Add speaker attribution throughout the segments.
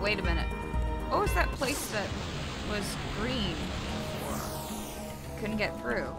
Speaker 1: wait a minute. What was that place that was green before? Couldn't get through.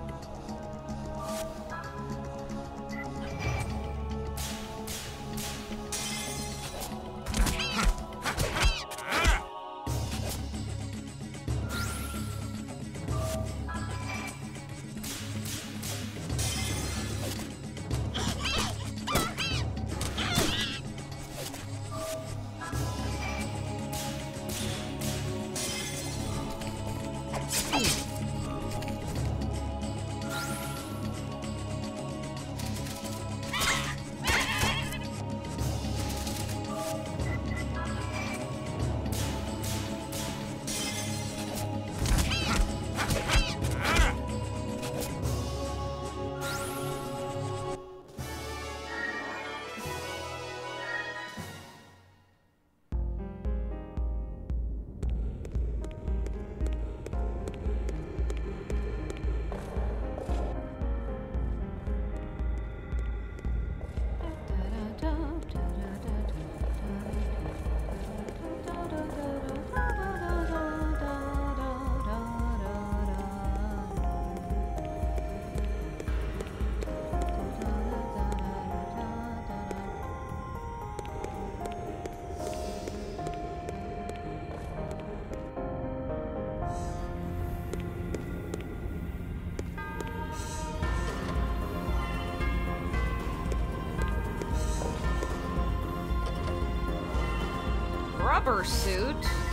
Speaker 1: Rubber suit.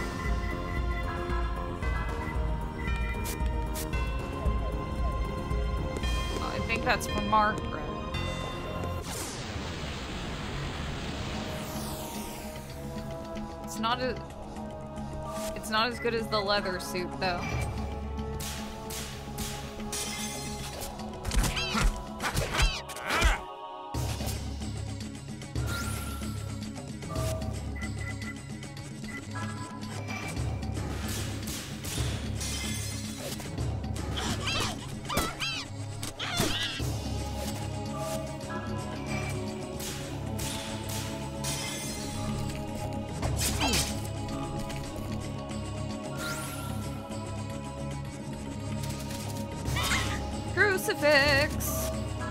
Speaker 1: Oh, I think that's for Margaret. It's not as good as the leather suit though. Crucifix.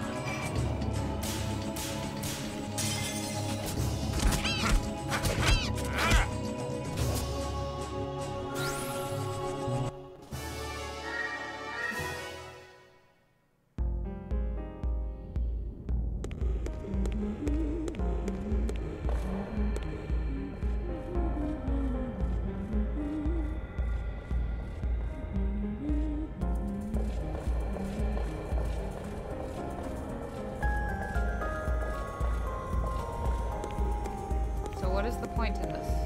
Speaker 1: What is the point in this?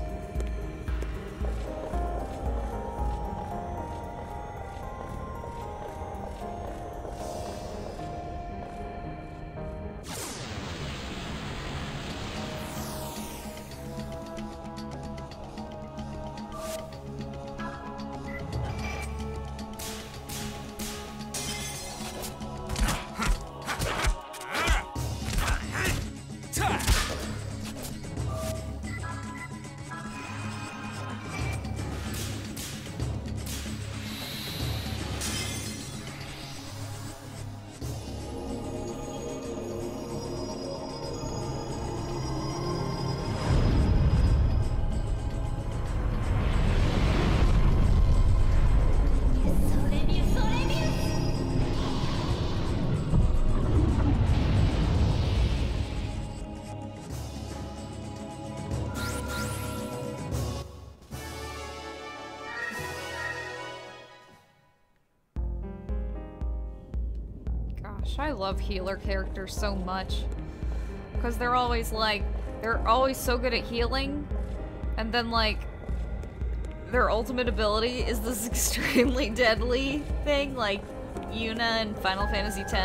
Speaker 1: I love healer characters so much because they're always so good at healing, and then like their ultimate ability is this extremely deadly thing, like Yuna in Final Fantasy X,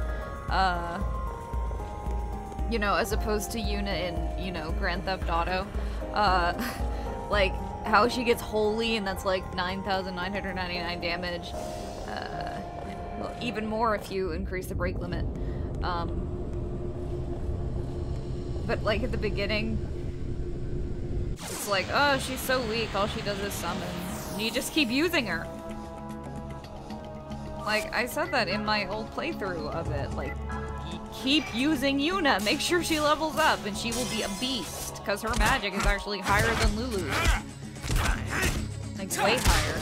Speaker 1: you know, as opposed to Yuna in, you know, Grand Theft Auto, like how she gets holy and that's like 9,999 damage. Well, even more if you increase the break limit. But like at the beginning, It's like, oh, she's so weak, all she does is summon. And you just keep using her. Like, I said that in my old playthrough of it. Like, keep using Yuna, make sure she levels up, and she will be a beast. Because her magic is actually higher than Lulu's. Like, way higher.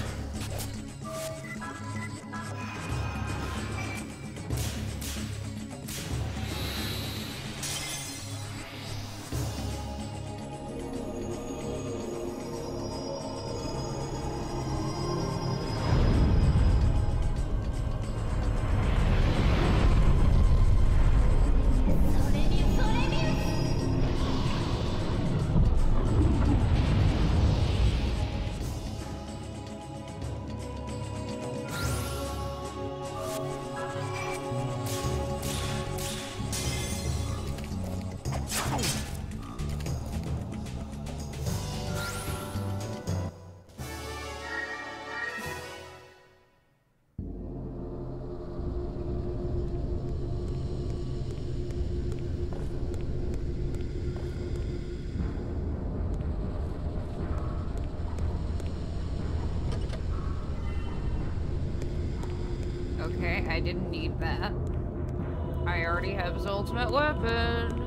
Speaker 1: Okay, I didn't need that. I already have his ultimate weapon.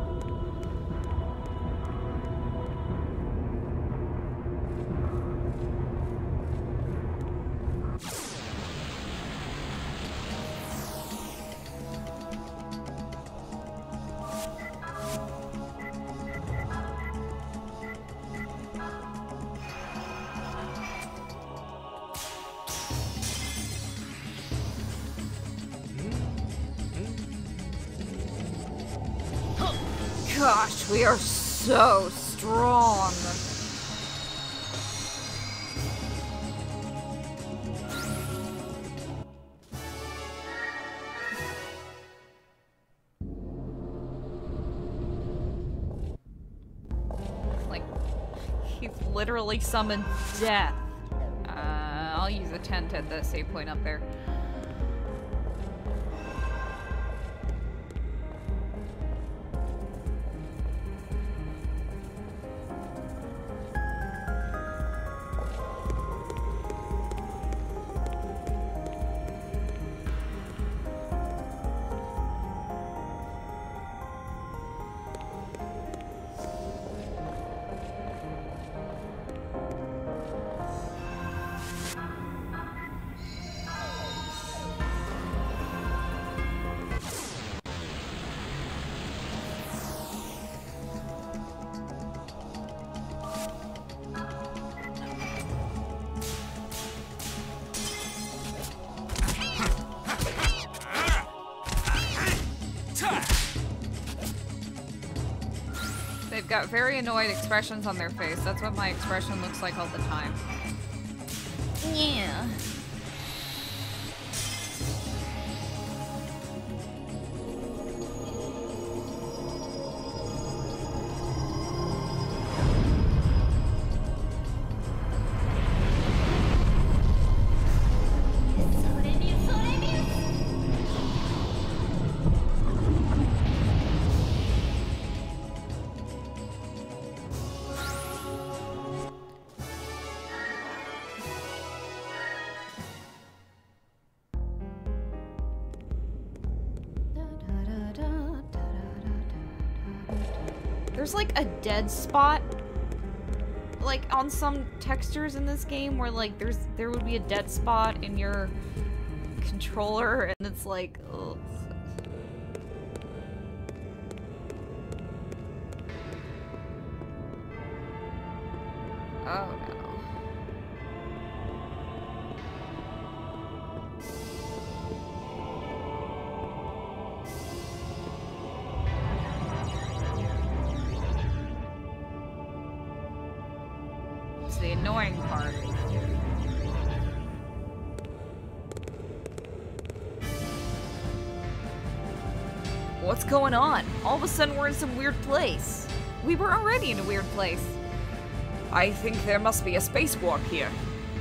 Speaker 1: Gosh, we are so strong. Like, he's literally summoned death. I'll use a tent at the save point up there. Got very annoyed expressions on their face. That's what my expression looks like all the time. Yeah. There's like a dead spot, like on some textures in this game where like there would be a dead spot in your controller, and it's like, ugh. Oh no. The annoying part. What's going on? All of a sudden we're in some weird place. We were already in a weird place. I think there must be a space warp here.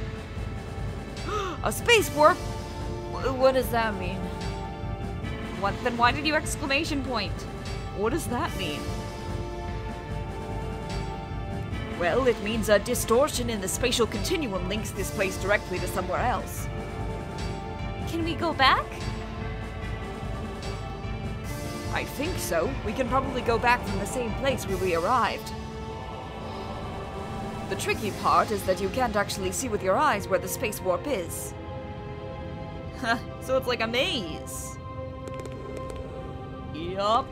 Speaker 1: A space warp? What does that mean? What? Then why did you exclamation point? What does that mean?
Speaker 2: Well, it means a distortion in the spatial continuum links this place directly to somewhere else.
Speaker 1: Can we go back?
Speaker 2: I think so. We can probably go back from the same place where we arrived. The tricky part is that you can't actually see with your eyes where the space warp is. Huh, so it's like a maze. Yup.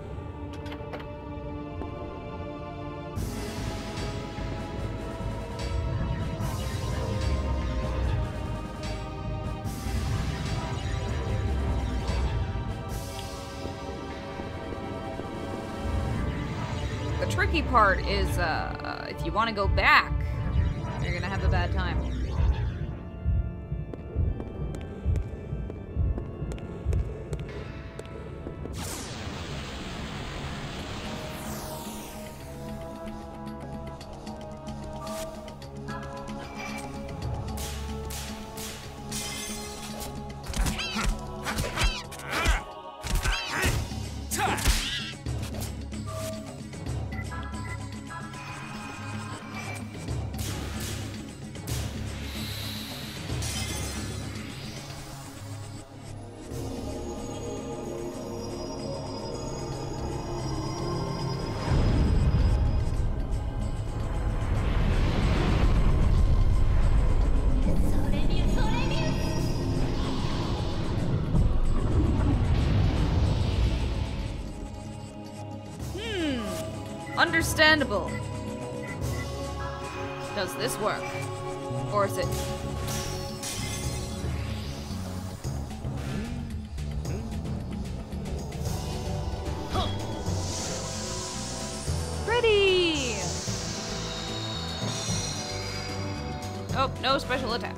Speaker 1: The tricky part is, if you want to go back, you're gonna have a bad time. Understandable. Does this work? Or is it... Ready! Oh, no special attacks.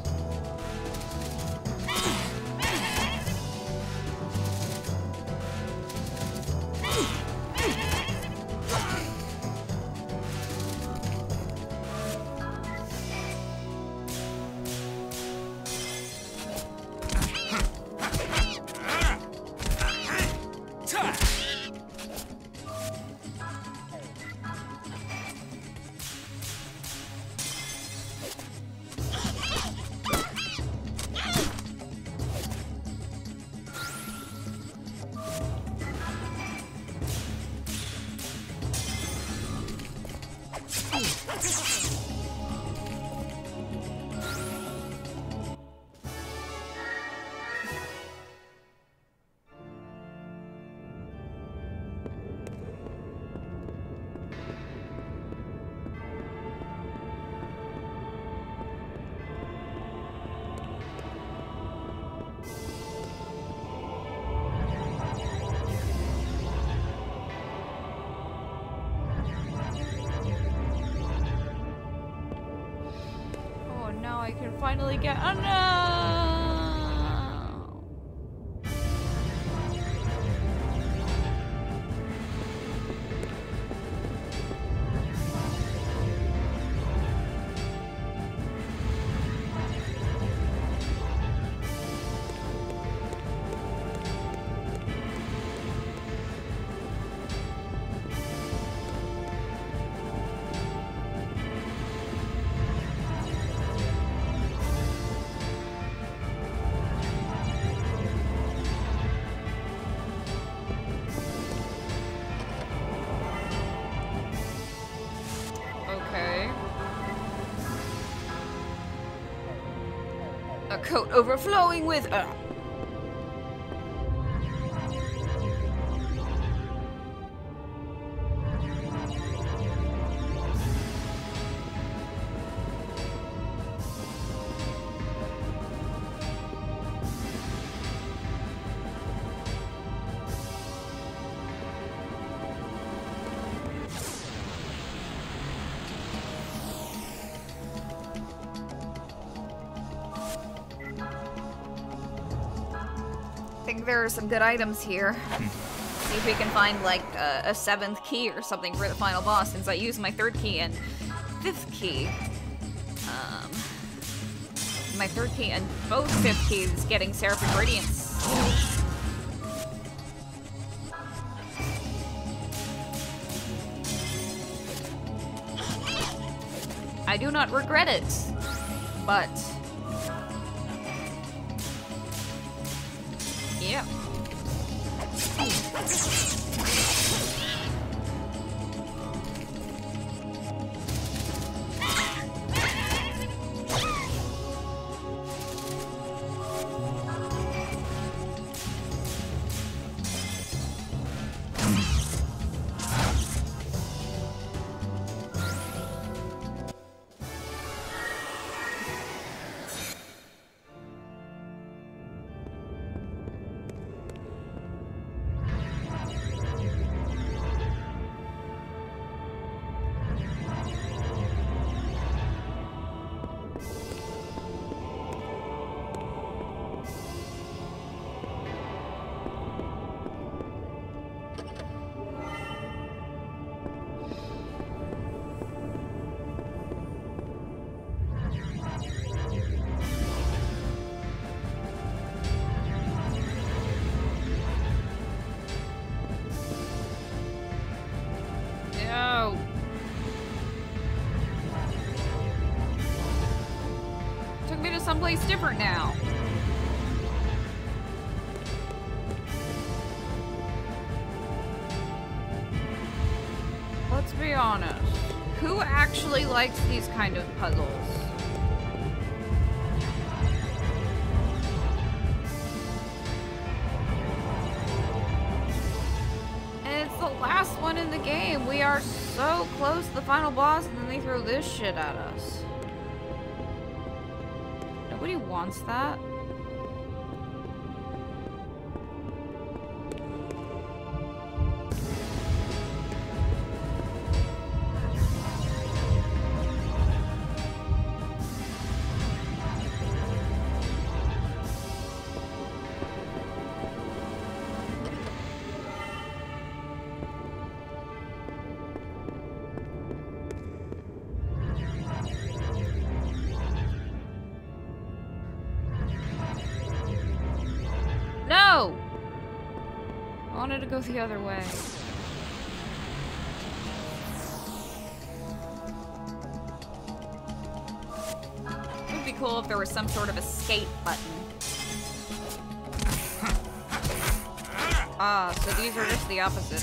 Speaker 1: I can finally get... Oh no! A coat overflowing with... I think there are some good items here. See if we can find like a 7th key or something for the final boss, since I used my 3rd key and 5th key. My 3rd key and both 5th keys getting Seraphic Radiance. I do not regret it, but yeah. Someplace different now. Let's be honest. Who actually likes these kind of puzzles? And it's the last one in the game. We are so close to the final boss, and then they throw this shit at us. Nobody wants that. To go the other way. It would be cool if there was some sort of escape button. Ah, so these are just the opposite.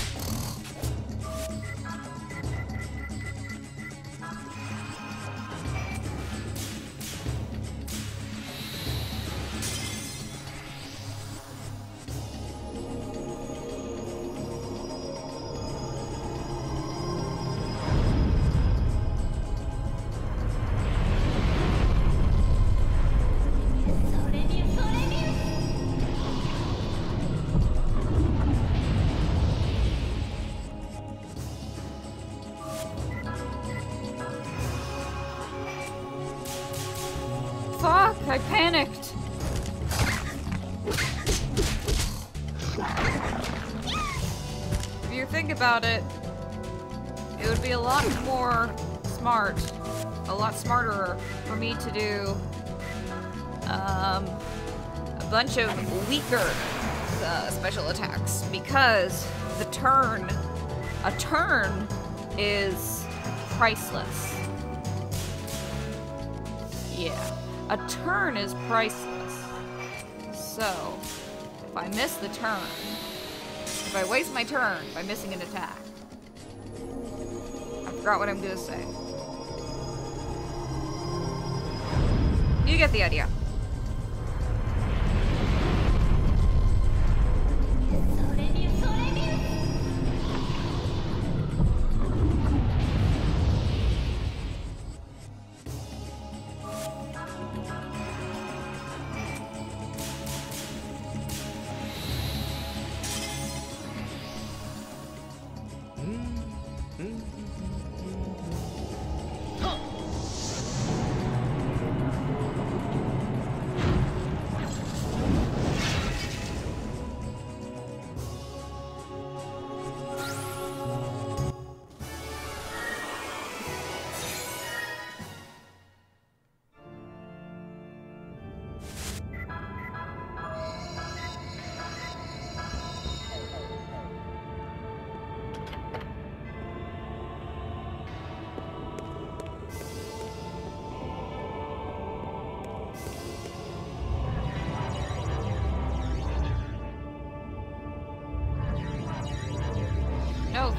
Speaker 1: I panicked. If you think about it, it would be a lot more smart, a lot smarter for me to do a bunch of weaker special attacks, because a turn is priceless. Yeah. A turn is priceless. So, if I miss the turn, if I waste my turn by missing an attack, I forgot what I'm gonna say. You get the idea.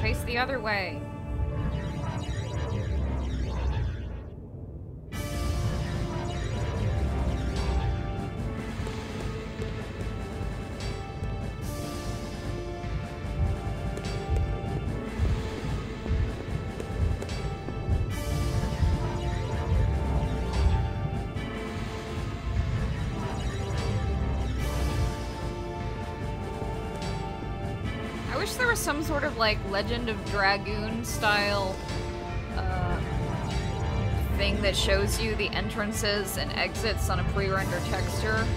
Speaker 1: face the other way. There was some sort of like Legend of Dragoon style thing that shows you the entrances and exits on a pre-render texture.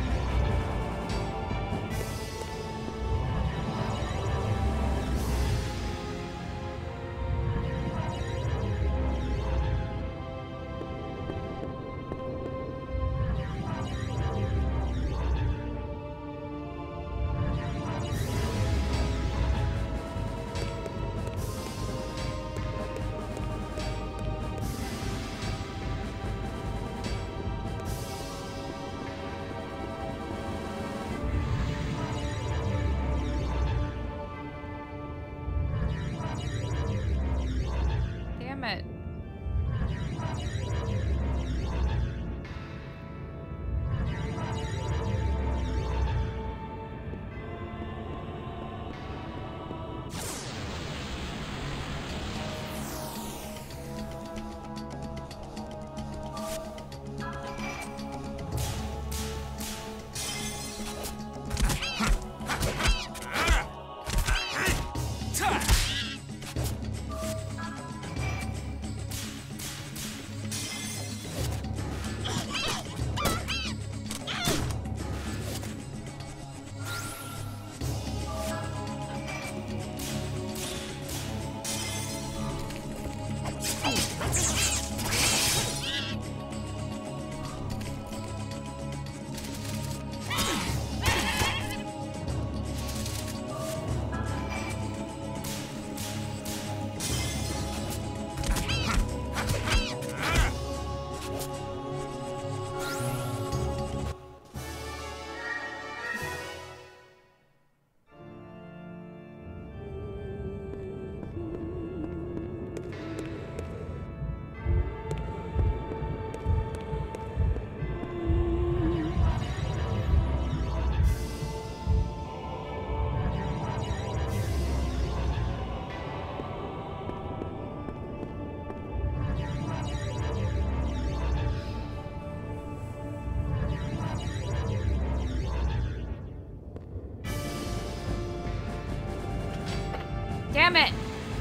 Speaker 1: Damn it!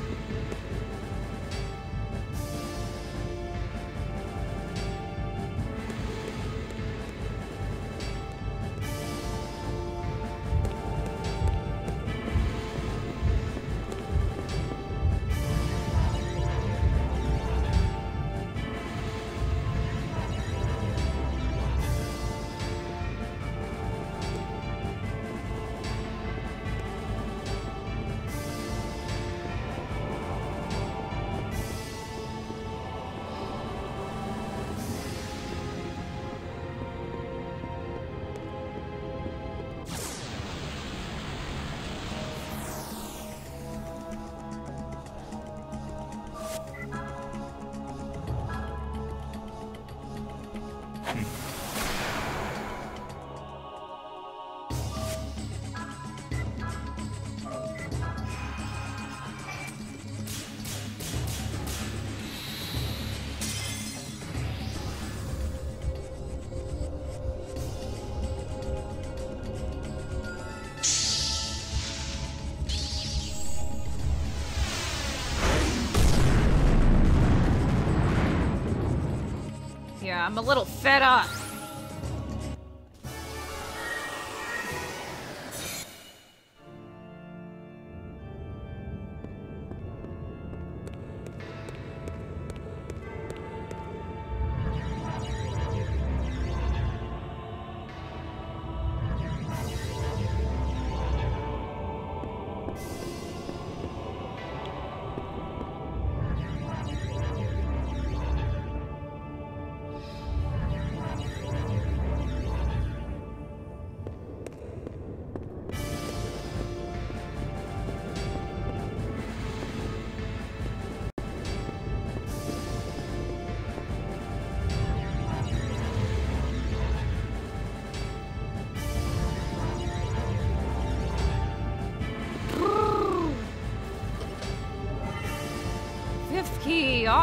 Speaker 1: Yeah, I'm a little fed up.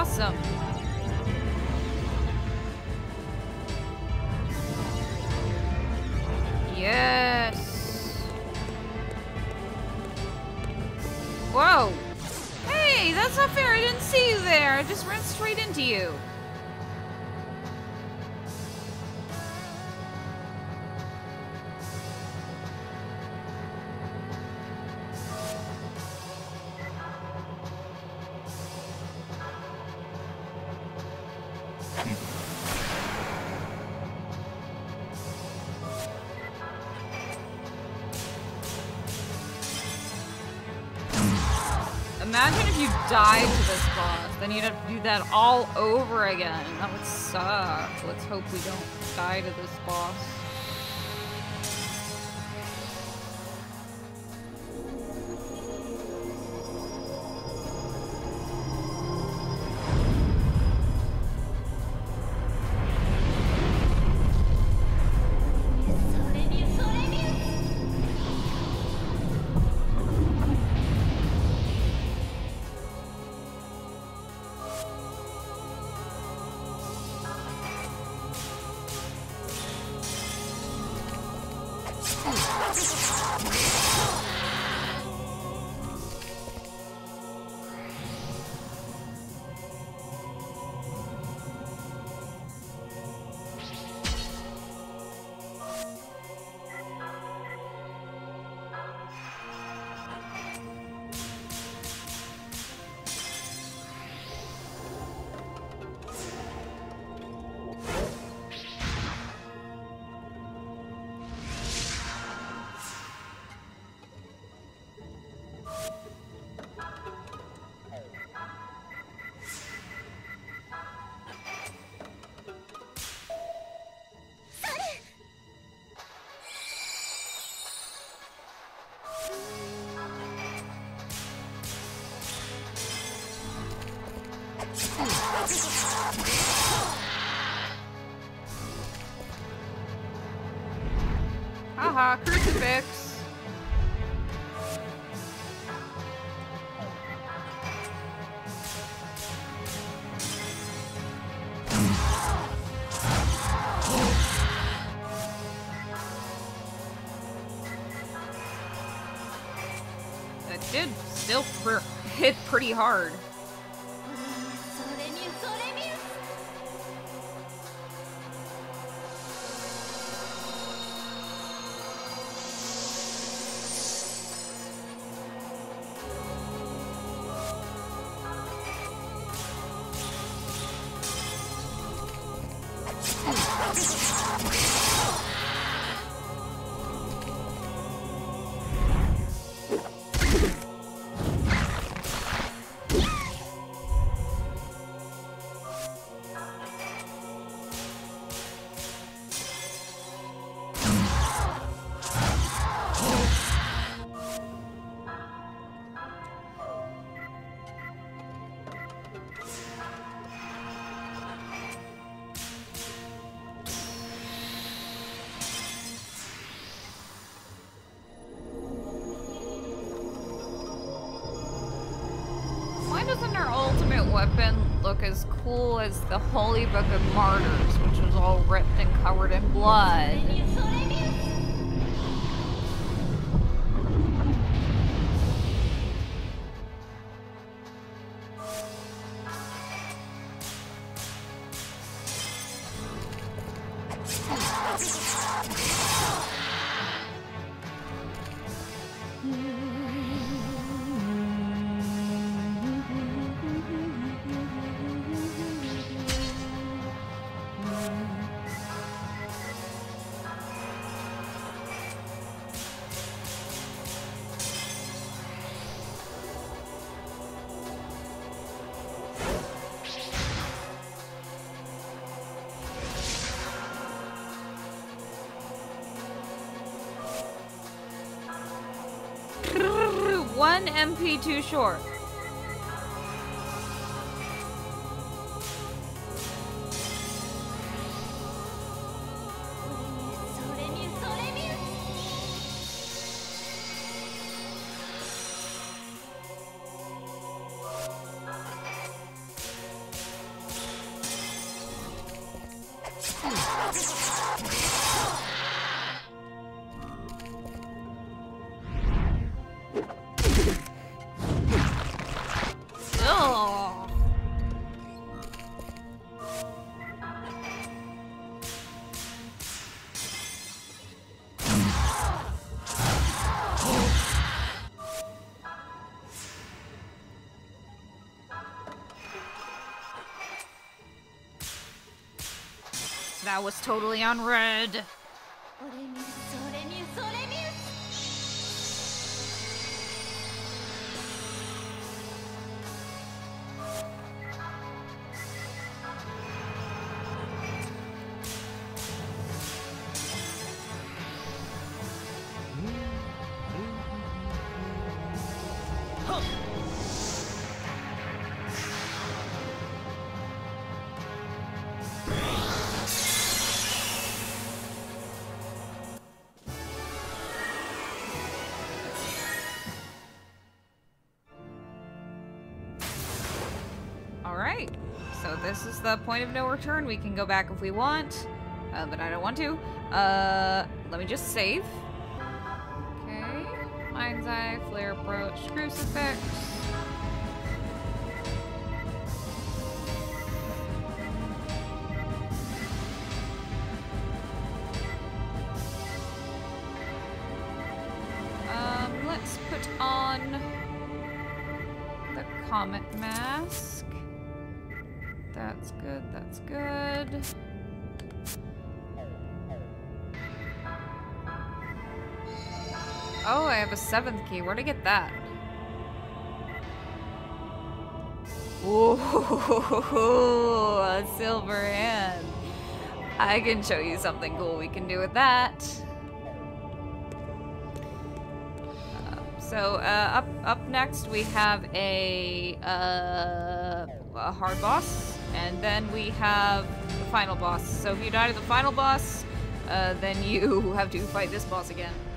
Speaker 1: awesome. Yes. Whoa. Hey, that's not fair. I didn't see you there. I just ran straight into you. Imagine if you died to this boss, then you'd have to do that all over again. That would suck. Let's hope we don't die to this boss. Haha, crucifix. That did still hit pretty hard. Why doesn't our ultimate weapon look as cool as the Holy Book of Martyrs, which was all ripped and covered in blood? One MP too short. That was totally on red. Alright, so this is the point of no return. We can go back if we want, but I don't want to. Let me just save. Okay, Mind's Eye, Flare Approach, Crucifix. Let's put on the Comet Mask. That's good, that's good. Oh, I have a 7th key. Where'd I get that? Ooh, a silver hand. I can show you something cool we can do with that. So, up next we have a hard boss, and then we have the final boss. So if you die to the final boss, then you have to fight this boss again.